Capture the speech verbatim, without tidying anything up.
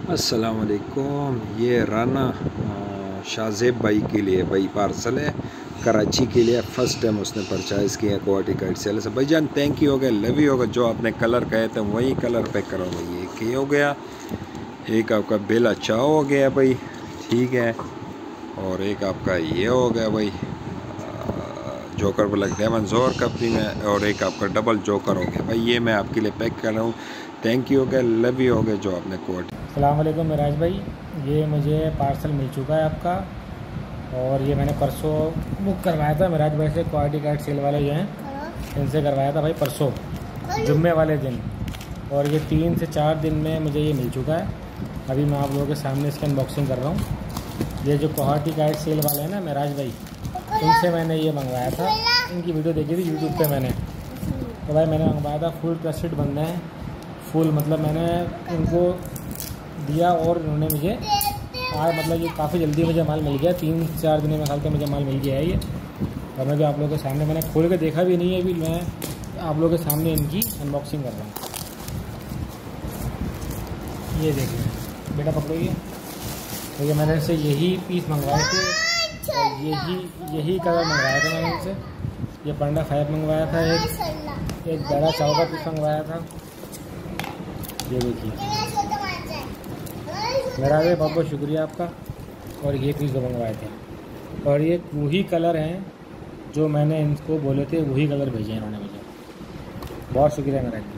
अस्सलाम वालेकुम। ये राना शाहजेब भाई के लिए भाई पार्सल है कराची के लिए। फ़र्स्ट टाइम उसने परचेज़ किया क्वालिटी गाइड सेल से। भाईजान थैंक यू हो गया, लव यू होगा। जो आपने कलर कहे थे वही कलर पैक करो भाई। एक ये हो गया, एक आपका बेला चाव हो गया भाई, ठीक है। और एक आपका ये हो गया भाई जोकर ब्लैक डायमंड जोर कंपनी में। और एक आपका डबल जोकर हो गया भाई। ये मैं आपके लिए पैक कर रहा हूँ। थैंक यू हो गया, लव यू हो गया जो आपने क्वालिटी। अस्सलाम वालेकुम मिराज भाई, ये मुझे पार्सल मिल चुका है आपका। और ये मैंने परसों बुक करवाया था मिराज भाई से। क्वालिटी गाइड सेल वाले जो हैं इनसे करवाया था भाई परसों जुम्मे वाले दिन। और ये तीन से चार दिन में मुझे ये मिल चुका है। अभी मैं आप लोगों के सामने इसकी अनबॉक्सिंग कर रहा हूँ। ये जो क्वालिटी गाइड सेल वाले हैं ना मिराज भाई, इनसे मैंने ये मंगवाया था। इनकी वीडियो देखी थी यूट्यूब पे मैंने, तो भाई मैंने मंगवाया था। फुल ट्रस्टेड बंदे हैं, फुल मतलब मैंने इनको दिया और उन्होंने मुझे आज मतलब ये काफ़ी जल्दी मुझे माल मिल गया। तीन चार दिन में ख्याल के मुझे माल मिल गया है ये। और मैं भी आप लोगों के सामने मैंने खोल के देखा भी नहीं है, अभी मैं आप लोगों के सामने इनकी अनबॉक्सिंग कर रहा हूँ। ये देखिए बेटा, पकड़ोगे। तो ये मैंने इनसे यही पीस मंगवाए थे और यही यही कलर मंगवाया था मैंने इनसे। ये पंडा फाइव मंगवाया था, एक एक बड़ा चाव का पीस मंगवाया था। ये देखिए मेरा भी बहुत बहुत शुक्रिया आपका। और ये पीस जो मंगवाए थे, और ये वही कलर हैं जो मैंने इनको बोले थे, वही कलर भेजे हैं इन्होंने मुझे। बहुत शुक्रिया मेरा।